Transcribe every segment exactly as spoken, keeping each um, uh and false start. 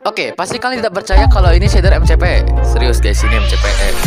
Oke, pasti kalian tidak percaya kalau ini shader M C P. Serius guys, ini M C P.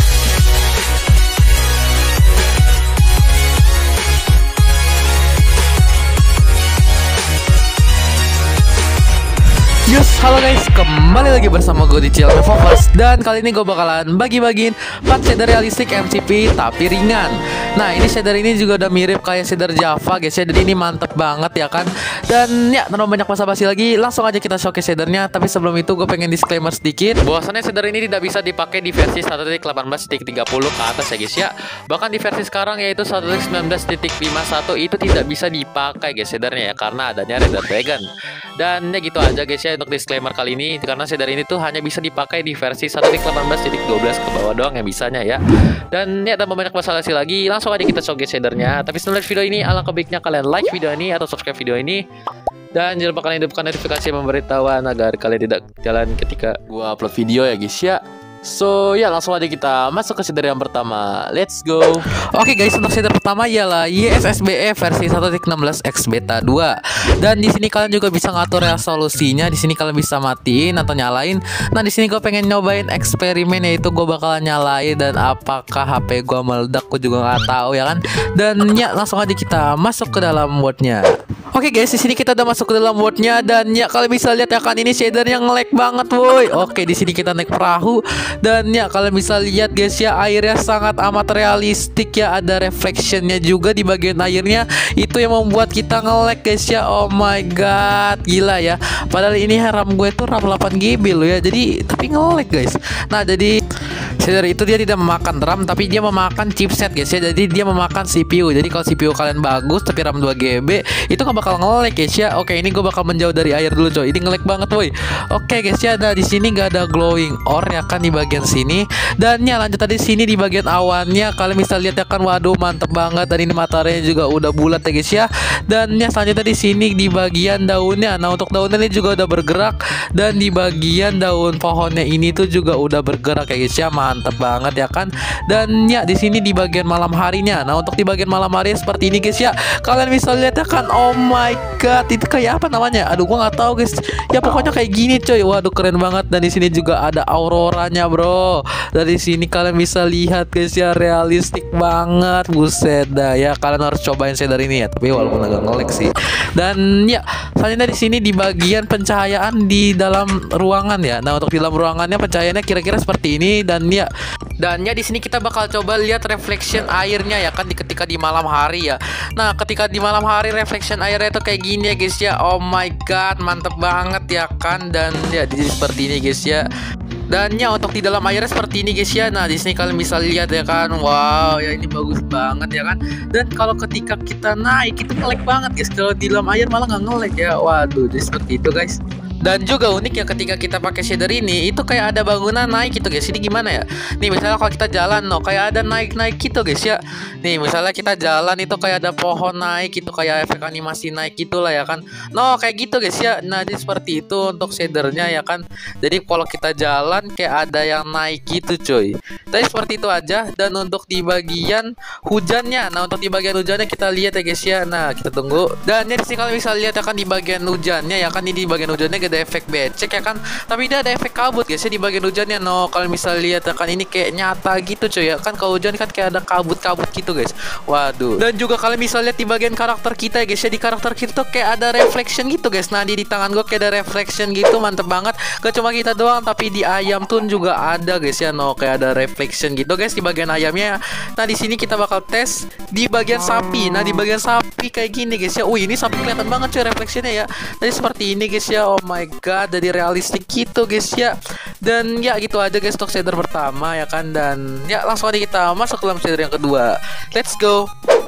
Yes, halo guys, kembali lagi bersama gue di channel Focus. Dan kali ini gue bakalan bagi-bagiin empat shader realistik M C P tapi ringan. Nah, ini shader ini juga udah mirip kayak shader Java guys ya. Jadi ini mantep banget ya kan. Dan ya, tanpa banyak basa-basi lagi, langsung aja kita showcase shadernya. Tapi sebelum itu gue pengen disclaimer sedikit bahwasannya shader ini tidak bisa dipakai di versi satu titik delapan belas titik tiga puluh ke atas ya guys ya. Bahkan di versi sekarang yaitu satu titik sembilan belas titik lima puluh satu itu tidak bisa dipakai guys shadernya ya, karena adanya Red Dragon. Dan ya gitu aja guys ya untuk disclaimer kali ini, karena shader ini tuh hanya bisa dipakai di versi satu titik delapan belas titik dua belas ke bawah doang yang bisanya ya. Dan ya tanpa banyak basa-basi lagi, langsung aja kita showcase shadernya. Tapi sebelum video ini, alangkah baiknya kalian like video ini atau subscribe video ini. Dan jangan lupa kalian hidupkan notifikasi pemberitahuan agar kalian tidak jalan ketika gua upload video ya guys ya. So ya langsung aja kita masuk ke shader yang pertama. Let's go. Oke guys, untuk shader pertama ialah Y S S B E versi satu titik enam belas X Beta dua. Dan di sini kalian juga bisa ngatur resolusinya. Di sini kalian bisa matiin atau nyalain. Nah, di sini gue pengen nyobain eksperimen, yaitu gue bakalan nyalain dan apakah H P gue meledak gue juga nggak tahu ya kan. Dan ya langsung aja kita masuk ke dalam mode-nya. Oke guys, di sini kita udah masuk ke dalam mode-nya dan ya kalian bisa lihat ya kan, ini shader yang nge-lag banget woi. Oke, di sini kita naik perahu dan ya kalian bisa lihat guys ya, airnya sangat amat realistik ya, ada reflectionnya juga di bagian airnya. Itu yang membuat kita nge-lag guys ya. Oh my god, gila ya. Padahal ini RAM gue tuh RAM delapan G B loh ya. Jadi tapi nge-lag guys. Nah, jadi shader itu dia tidak memakan RAM, tapi dia memakan chipset guys ya. Jadi dia memakan C P U. Jadi kalau C P U kalian bagus tapi RAM dua G B, itu nggak bakal nge-lag guys ya. Oke, ini gue bakal menjauh dari air dulu coy. Ini nge-lag banget woi. Oke guys ya, nah di sini nggak ada glowing ore ya kan di bagian sini. Dan ya lanjut tadi sini di bagian awannya kalian bisa lihat ya kan, waduh mantep banget. Dan ini mataharinya juga udah bulat ya guys ya. Dan ya selanjutnya di sini di bagian daunnya. Nah, untuk daunnya ini juga udah bergerak, dan di bagian daun pohonnya ini tuh juga udah bergerak ya guys ya. Mantep banget ya kan. Dan ya di sini di bagian malam harinya. Nah, untuk di bagian malam hari seperti ini guys ya. Kalian bisa lihat ya kan. Oh my god, itu kayak apa namanya? Aduh, gua nggak tahu guys. Ya pokoknya kayak gini coy. Waduh keren banget. Dan di sini juga ada auroranya bro. Dari sini kalian bisa lihat guys ya, realistik banget. Buset dah ya, kalian harus cobain shader ini ya. Tapi walaupun agak nge-lag sih. Dan ya selanjutnya di sini di bagian pencahayaan di dalam ruangan ya. Nah, untuk di dalam ruangannya pencahayaannya kira-kira seperti ini. Dan ya dan ya di sini kita bakal coba lihat reflection airnya ya kan, di ketika di malam hari ya. Nah, ketika di malam hari reflection airnya itu kayak gini ya guys ya. Oh my god, mantep banget ya kan. Dan ya jadi seperti ini guys ya. Dan ya untuk di dalam airnya seperti ini guys ya. Nah, di sini kalian bisa lihat ya kan. Wow, ya ini bagus banget ya kan. Dan kalau ketika kita naik itu nge-lag banget guys. Kalau di dalam air malah nggak nge-lag ya. Waduh, jadi seperti itu guys. Dan juga unik ya, ketika kita pakai shader ini itu kayak ada bangunan naik gitu guys. Ini gimana ya? Nih misalnya kalau kita jalan no, kayak ada naik-naik gitu guys ya. Nih misalnya kita jalan itu kayak ada pohon naik gitu, kayak efek animasi naik gitulah ya kan. No, kayak gitu guys ya. Nah, jadi seperti itu untuk shadernya ya kan. Jadi kalau kita jalan kayak ada yang naik gitu coy. Jadi seperti itu aja. Dan untuk di bagian hujannya, nah untuk di bagian hujannya kita lihat ya guys ya. Nah, kita tunggu. Dan ya di sini kalian bisa lihat ya kan, di bagian hujannya ya kan, ini di bagian hujannya ada efek becek ya kan, tapi dia ada efek kabut guys ya di bagian hujannya. No, kalian bisa lihat ya kan, ini kayak nyata gitu coy ya kan. Kalau hujan kan kayak ada kabut-kabut gitu guys. Waduh. Dan juga kalian bisa lihat di bagian karakter kita ya guys ya, di karakter kita tuh kayak ada reflection gitu guys. Nah, di, di tangan gue kayak ada reflection gitu, mantep banget. Gak cuma kita doang, tapi di ayam tuh juga ada guys ya. No, kayak ada reflection gitu guys di bagian ayamnya. Nah, di sini kita bakal tes di bagian sapi. Nah, di bagian sapi kayak gini guys ya. Wih, ini sapi kelihatan banget coy reflectionnya ya. Jadi seperti ini guys ya. Oh my god, jadi realistik gitu guys ya. Dan ya gitu aja guys untuk shader pertama ya kan. Dan ya langsung aja kita masuk ke dalam shader yang kedua. Let's go.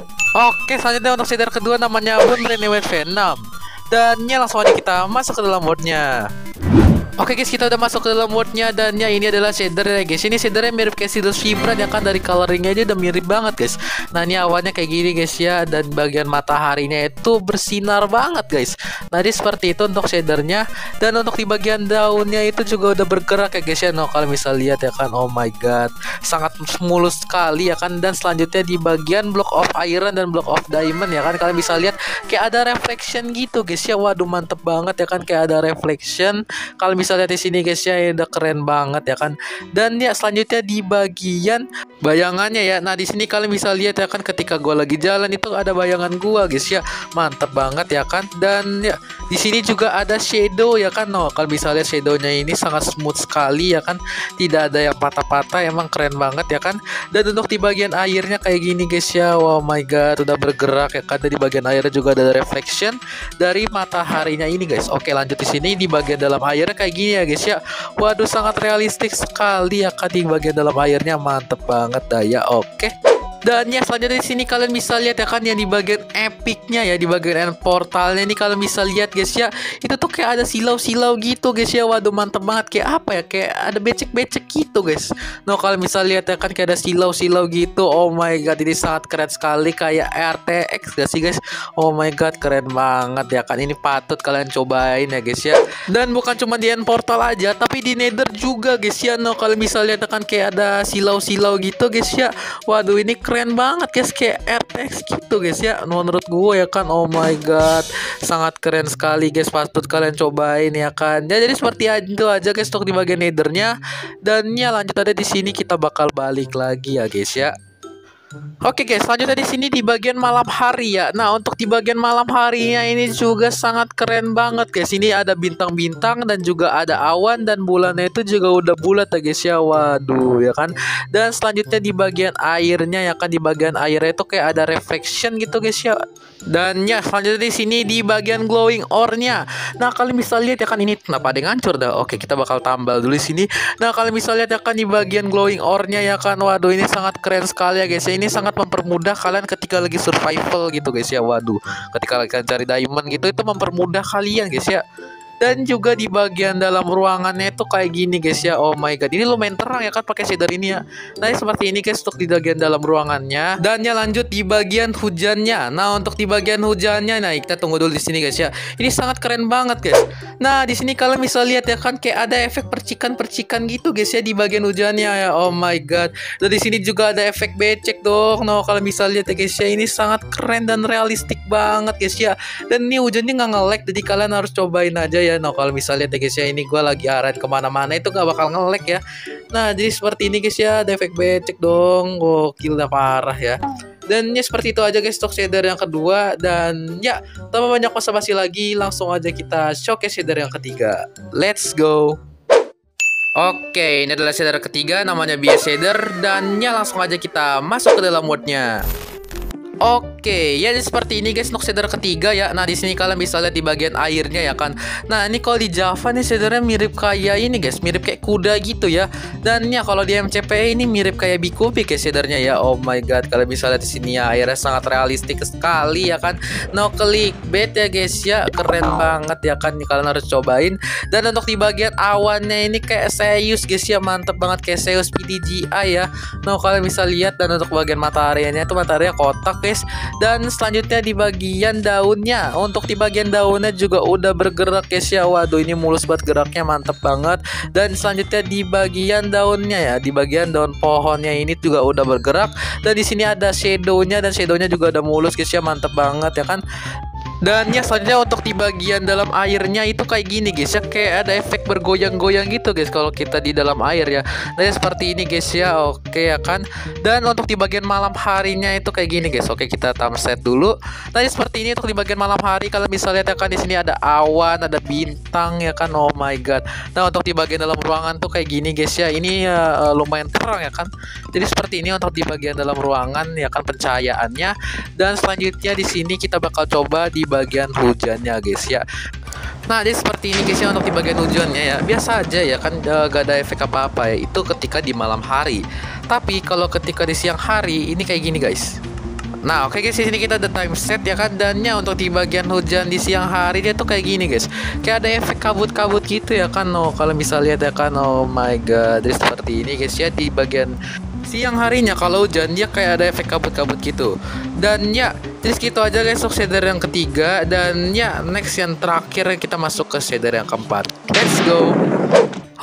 Oke, selanjutnya untuk shader kedua namanya Bone Renewed Venom. Dan ya langsung aja kita masuk ke dalam mode-nya. Oke guys, kita udah masuk ke dalam mode-nya. Dan ya ini adalah shader ya guys. Ini shadernya mirip kayak Sidus Vibran ya kan, dari coloringnya aja udah mirip banget guys. Nah, ini awannya kayak gini guys ya. Dan bagian mataharinya itu bersinar banget guys. Nah, jadi seperti itu untuk shadernya. Dan untuk di bagian daunnya itu juga udah bergerak ya guys ya. Nah, kalian bisa lihat ya kan. Oh my god, sangat mulus sekali ya kan. Dan selanjutnya di bagian block of iron dan block of diamond ya kan, kalian bisa lihat kayak ada reflection gitu guys ya. Waduh, mantep banget ya kan, kayak ada reflection. Kalian bisa lihat di sini guys ya, ya udah keren banget ya kan. Dan ya selanjutnya di bagian bayangannya ya. Nah di sini kalian bisa lihat ya kan, ketika gua lagi jalan itu ada bayangan gua guys ya, mantep banget ya kan. Dan ya di sini juga ada shadow ya kan. No, kalian bisa lihat shadownya ini sangat smooth sekali ya kan, tidak ada yang patah-patah, emang keren banget ya kan. Dan untuk di bagian airnya kayak gini guys ya, wow my god, udah bergerak ya kan. Dan di bagian airnya juga ada reflection dari mataharinya ini guys. Oke lanjut di sini di bagian dalam airnya kayak gini ya guys ya. Waduh sangat realistik sekali ya kan di bagian dalam airnya, mantep banget dah ya. Oke. Dan ya selanjutnya di sini kalian bisa lihat ya kan, yang di bagian epicnya ya, di bagian end portalnya ini kalian bisa lihat guys ya, itu tuh kayak ada silau-silau gitu guys ya. Waduh mantep banget, kayak apa ya, kayak ada becek-becek gitu guys. Nah kalian bisa lihat ya kan, kayak ada silau-silau gitu. Oh my god, ini sangat keren sekali, kayak R T X gak sih guys? Oh my god, keren banget ya kan. Ini patut kalian cobain ya guys ya. Dan bukan cuma di end portal aja, tapi di nether juga guys ya. Nah kalian bisa lihat ya kan, kayak ada silau-silau gitu guys ya. Waduh ini keren keren banget guys, kayak R T X gitu guys ya menurut gue ya kan. Oh my god, sangat keren sekali guys, patut kalian cobain ya kan. Ya, jadi seperti itu aja guys untuk di bagian nethernya. Dan ya lanjut ada di sini kita bakal balik lagi ya guys ya. Oke guys, selanjutnya di sini di bagian malam hari ya. Nah, untuk di bagian malam harinya ini juga sangat keren banget guys. Ini ada bintang-bintang dan juga ada awan, dan bulannya itu juga udah bulat ya guys ya. Waduh ya kan. Dan selanjutnya di bagian airnya ya kan, di bagian airnya itu kayak ada reflection gitu guys ya. Dan ya selanjutnya di sini di bagian glowing ore-nya. Nah, kalian bisa lihat ya kan, ini kenapa ada yang hancur dah. Oke, kita bakal tambal dulu di sini. Nah, kalian bisa lihat ya kan di bagian glowing ore-nya ya kan. Waduh, ini sangat keren sekali ya guys ya. Ini ini sangat mempermudah kalian ketika lagi survival gitu guys ya. Waduh, ketika kalian cari diamond gitu, itu mempermudah kalian guys ya. Dan juga di bagian dalam ruangannya itu kayak gini guys ya. Oh my god, ini lumayan terang ya kan pakai shader ini ya. Nah ini seperti ini guys untuk di bagian dalam ruangannya. Dan ya lanjut di bagian hujannya. Nah untuk di bagian hujannya, nah kita tunggu dulu di sini guys ya. Ini sangat keren banget guys. Nah di sini kalian bisa lihat ya kan, kayak ada efek percikan-percikan gitu guys ya di bagian hujannya ya. Oh my god. Dan di sini juga ada efek becek dong. Nah kalian bisa lihat ya guys ya, ini sangat keren dan realistik banget guys ya. Dan ini hujannya nggak nge-lag, jadi kalian harus cobain aja ya. Nah kalau misalnya ya guys ya, ini gue lagi arahin kemana-mana itu gak bakal nge-lag ya. Nah jadi seperti ini guys ya, ada efek becek dong. Gokil dah parah ya. Dan ya seperti itu aja guys untuk shader yang kedua. Dan ya tanpa banyak basa-basi lagi, langsung aja kita showcase shader yang ketiga. Let's go. Oke, ini adalah shader ketiga, namanya B S shader. Dan ya langsung aja kita masuk ke dalam mode-nya. Oke, ya seperti ini guys untuk shader ketiga ya. Nah di sini kalian bisa lihat di bagian airnya ya kan. Nah ini kalau di Java nih shadernya mirip kayak ini guys, mirip kayak kuda gitu ya. Dan ya kalau di M C P ini mirip kayak Bikubik ya shadernya ya. Oh my god, kalian bisa lihat di sini ya, airnya sangat realistik sekali ya kan. No clickbait ya guys ya, keren banget ya kan. Kalian harus cobain. Dan untuk di bagian awannya ini kayak Zeus guys ya, mantep banget kayak Zeus P D G I ya. Nah kalian bisa lihat. Dan untuk bagian mataharinya itu mataharinya kotak guys. Dan selanjutnya di bagian daunnya, untuk di bagian daunnya juga udah bergerak guys ya. Waduh ini mulus banget geraknya, mantep banget. Dan selanjutnya di bagian daunnya ya, di bagian daun pohonnya ini juga udah bergerak. Dan di sini ada shadownya, dan shadownya juga udah mulus guys ya, mantep banget ya kan. Dan ya selanjutnya untuk di bagian dalam airnya itu kayak gini guys ya, kayak ada efek bergoyang-goyang gitu guys kalau kita di dalam air ya. Nah ya seperti ini guys ya, oke ya kan. Dan untuk di bagian malam harinya itu kayak gini guys. Oke kita thumbset dulu. Nah ya seperti ini untuk di bagian malam hari, kalian bisa lihat ya kan, di sini ada awan, ada bintang ya kan. Oh my god. Nah untuk di bagian dalam ruangan tuh kayak gini guys ya. Ini uh, lumayan terang ya kan. Jadi seperti ini untuk di bagian dalam ruangan ya kan, pencahayaannya. Dan selanjutnya di sini kita bakal coba di bagian hujannya guys ya. Nah jadi seperti ini guys ya untuk di bagian hujannya ya. Biasa aja ya kan, uh, gak ada efek apa-apa ya. Itu ketika di malam hari. Tapi kalau ketika di siang hari ini kayak gini guys. Nah oke okay guys, di sini kita ada time set ya kan. Dan ya untuk di bagian hujan di siang hari dia tuh kayak gini guys. Kayak ada efek kabut-kabut gitu ya kan. Oh kalian bisa lihat ya kan. Oh my god. Jadi seperti ini guys ya di bagian siang harinya. Kalau hujan dia kayak ada efek kabut-kabut gitu. Dan ya jadi segitu aja guys untuk shader yang ketiga. Dan ya next yang terakhir kita masuk ke shader yang keempat. Let's go.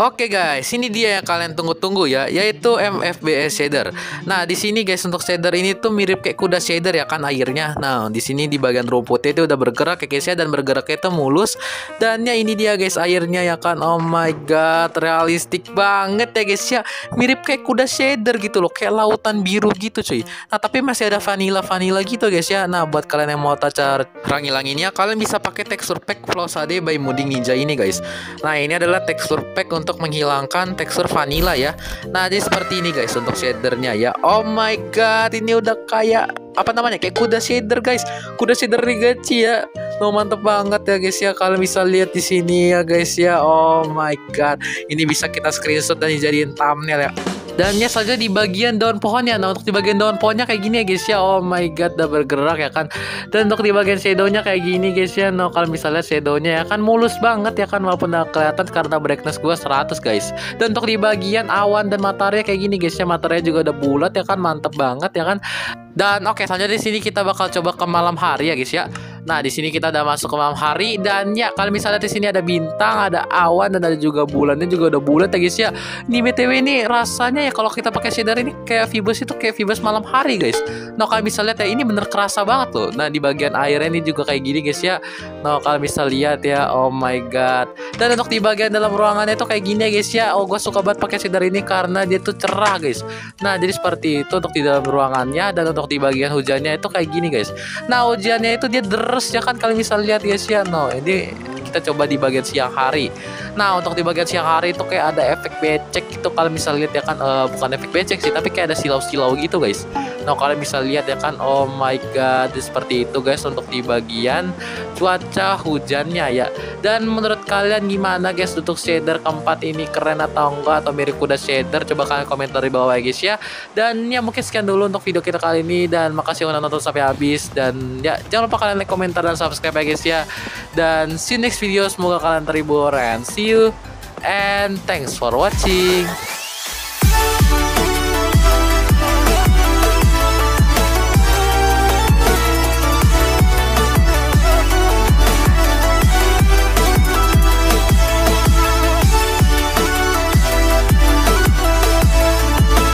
Oke guys, ini dia yang kalian tunggu-tunggu ya, yaitu M F B S shader. Nah, di sini guys untuk shader ini tuh mirip kayak kuda shader ya kan airnya. Nah, di sini di bagian rumputnya itu udah bergerak ya guys ya, dan bergeraknya itu mulus. Dan ya ini dia guys airnya ya kan. Oh my god, realistik banget ya guys ya. Mirip kayak kuda shader gitu loh, kayak lautan biru gitu cuy. Nah, tapi masih ada vanilla-vanilla gitu guys ya. Nah, buat kalian yang mau tata rangi-ranginya, kalian bisa pakai tekstur pack Floss H D by Modding Ninja ini guys. Nah, ini adalah tekstur pack untuk menghilangkan tekstur vanilla ya. Nah, jadi seperti ini guys untuk shadernya ya. Oh my god, ini udah kayak apa namanya, kayak kuda shader guys, kuda shader Rigachi ya. No, mantep banget ya guys ya. Kalian bisa lihat di sini ya guys ya. Oh my god, ini bisa kita screenshot dan dijadiin thumbnail ya. Dan ya saja di bagian daun pohonnya. Nah, untuk di bagian daun pohonnya kayak gini ya guys ya. Oh my god, udah bergerak ya kan. Dan untuk di bagian shadownya kayak gini guys ya. Nah, kalau misalnya shadownya ya kan mulus banget ya kan, walaupun udah kelihatan karena brightness gua seratus guys. Dan untuk di bagian awan dan matahari kayak gini guys ya. Matahari juga udah bulat ya kan, mantep banget ya kan. Dan oke, selanjutnya di sini kita bakal coba ke malam hari ya guys ya. Nah, di sini kita udah masuk ke malam hari, dan ya kalau misalnya di sini ada bintang, ada awan, dan ada juga bulannya juga udah bulat ya guys ya. Ini B T W ini rasanya ya kalau kita pakai shader ini kayak Phoebus, itu kayak Phoebus malam hari guys. Nah, kalau bisa lihat ya ini bener kerasa banget loh. Nah, di bagian airnya ini juga kayak gini guys ya. Nah, kalau bisa lihat ya, oh my god. Dan untuk di bagian dalam ruangannya itu kayak gini ya guys ya. Oh, gue suka banget pakai shader ini karena dia tuh cerah guys. Nah, jadi seperti itu untuk di dalam ruangannya. Dan untuk di bagian hujannya itu kayak gini guys. Nah, hujannya itu dia deres ya kan, kalian bisa lihat guys ya. No, ini kita coba di bagian siang hari. Nah, untuk di bagian siang hari itu kayak ada efek becek gitu, kalian bisa lihat ya kan. Uh, bukan efek becek sih, tapi kayak ada silau-silau gitu guys. Nah, kalian bisa lihat ya kan. Oh my god, seperti itu guys untuk di bagian cuaca hujannya ya. Dan menurut kalian gimana guys untuk shader keempat ini, keren atau enggak, atau mirip kuda shader? Coba kalian komentar di bawah ya guys ya. Dan ya mungkin sekian dulu untuk video kita kali ini, dan makasih udah nonton sampai habis. Dan ya jangan lupa kalian like, komentar, dan subscribe ya guys ya. Dan see you next video, semoga kalian terhibur, and see you and thanks for watching.